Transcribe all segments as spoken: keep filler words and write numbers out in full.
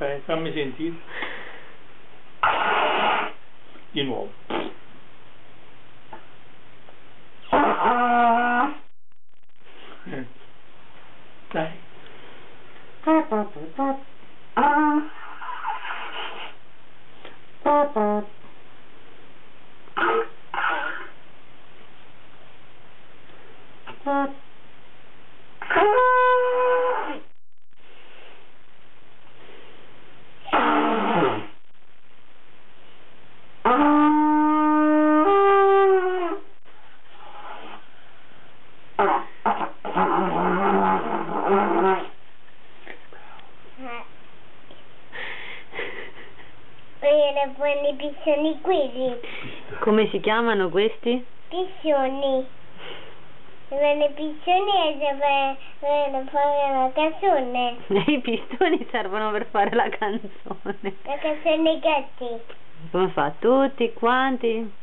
fai? Fammi sentire. Di nuovo. Eh. Dai. Vogliono fare i piccioni quelli. Come si chiamano questi? Piccioni. Sono i piccioni e vogliono fare la canzone. I pistoni servono per fare la canzone. La canzone dei gatti. Come fa? Tutti quanti?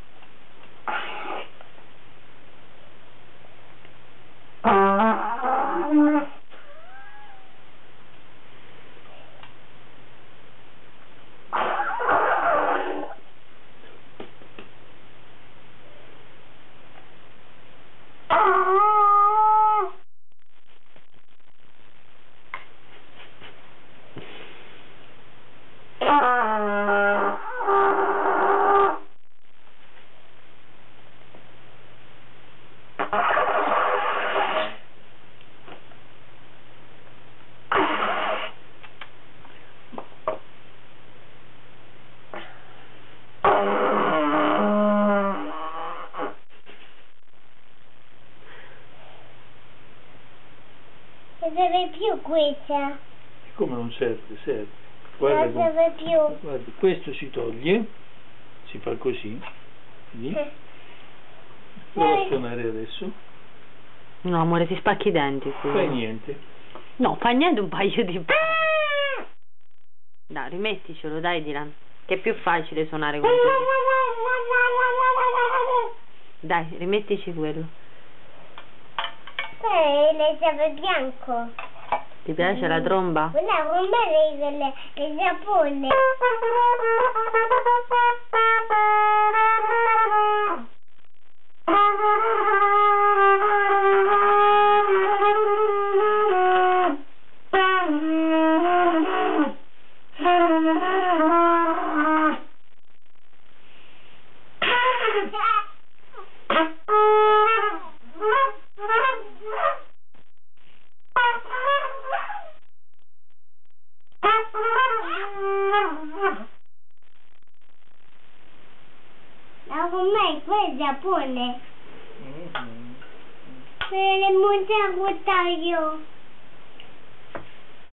Non serve più questa. Come non serve? Serve. Non Guarda, come- serve più. guarda, questo si toglie, si fa così. Vedi? Prova a suonare adesso. No, amore, ti spacchi i denti. Qui. Fai niente. No, fa niente un paio di passi. Dai, rimetticelo, dai, Dylan. Che è più facile suonare con quello. Dai, rimettici quello. Eh, le serve bianco. Ti piace la tromba? Guarda come le, le, le Giappone. Ma com'è quel Giappone? Mm-hmm. Per le montagne